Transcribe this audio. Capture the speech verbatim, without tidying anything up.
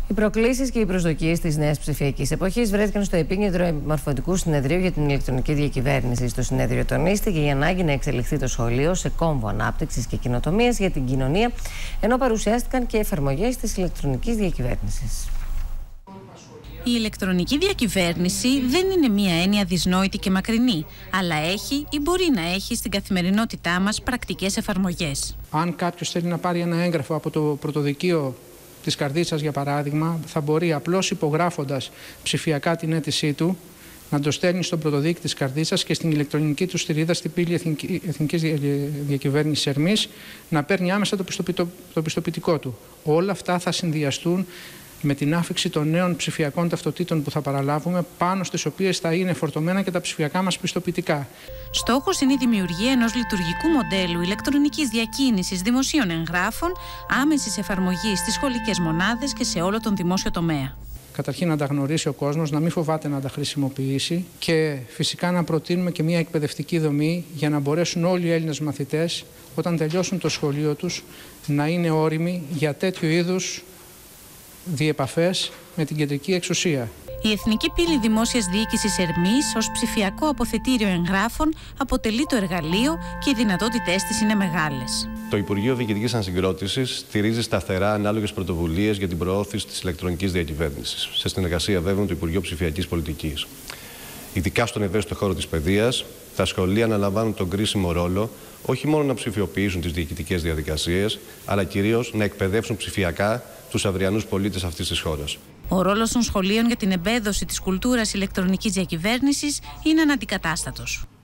Οι προκλήσεις και οι προσδοκίες της νέας ψηφιακής εποχής βρέθηκαν στο επίκεντρο μορφωτικού συνεδρίου για την ηλεκτρονική διακυβέρνηση. Στο συνέδριο τονίστηκε η ανάγκη να εξελιχθεί το σχολείο σε κόμβο ανάπτυξης και κοινοτομίας για την κοινωνία, ενώ παρουσιάστηκαν και εφαρμογές της ηλεκτρονικής διακυβέρνησης. Η ηλεκτρονική διακυβέρνηση δεν είναι μία έννοια δυσνόητη και μακρινή, αλλά έχει ή μπορεί να έχει στην καθημερινότητά μας πρακτικές εφαρμογές. Αν κάποιος θέλει να πάρει ένα έγγραφο από το πρωτοδικείο της Καρδίτσας, για παράδειγμα, θα μπορεί απλώς υπογράφοντας ψηφιακά την αίτησή του να το στέλνει στον πρωτοδίκη της Καρδίτσας και στην ηλεκτρονική του στηρίδα στην πύλη Εθνική, Εθνικής Διακυβέρνησης Ερμής να παίρνει άμεσα το, πιστοποιητικό, το πιστοποιητικό του. Όλα αυτά θα συνδυαστούν με την άφιξη των νέων ψηφιακών ταυτοτήτων που θα παραλάβουμε, πάνω στις οποίες θα είναι φορτωμένα και τα ψηφιακά μας πιστοποιητικά. Στόχος είναι η δημιουργία ενός λειτουργικού μοντέλου ηλεκτρονικής διακίνησης δημοσίων εγγράφων, άμεσης εφαρμογής στις σχολικές μονάδες και σε όλο τον δημόσιο τομέα. Καταρχήν να τα γνωρίσει ο κόσμος, να μην φοβάται να τα χρησιμοποιήσει και φυσικά να προτείνουμε και μια εκπαιδευτική δομή για να μπορέσουν όλοι οι Έλληνες μαθητές, όταν τελειώσουν το σχολείο τους, να είναι όριμοι για τέτοιου είδους διεπαφές με την κεντρική εξουσία. Η Εθνική Πύλη Δημόσιας Διοίκησης Ερμής ως ψηφιακό αποθετήριο εγγράφων αποτελεί το εργαλείο και οι δυνατότητές της είναι μεγάλες. Το Υπουργείο Διοικητικής Ανασυγκρότησης στηρίζει σταθερά ανάλογες πρωτοβουλίες για την προώθηση της ηλεκτρονικής διακυβέρνησης, σε συνεργασία βέβαια με το Υπουργείο Ψηφιακής Πολιτικής. Ειδικά στον ευαίσθητο χώρο της παιδείας, τα σχολεία αναλαμβάνουν τον κρίσιμο ρόλο όχι μόνο να ψηφιοποιήσουν τις διοικητικές διαδικασίες, αλλά κυρίως να εκπαιδεύσουν ψηφιακά τους αυριανούς πολίτες αυτής της χώρας. Ο ρόλος των σχολείων για την εμπέδωση της κουλτούρας ηλεκτρονικής διακυβέρνησης είναι αναντικατάστατος.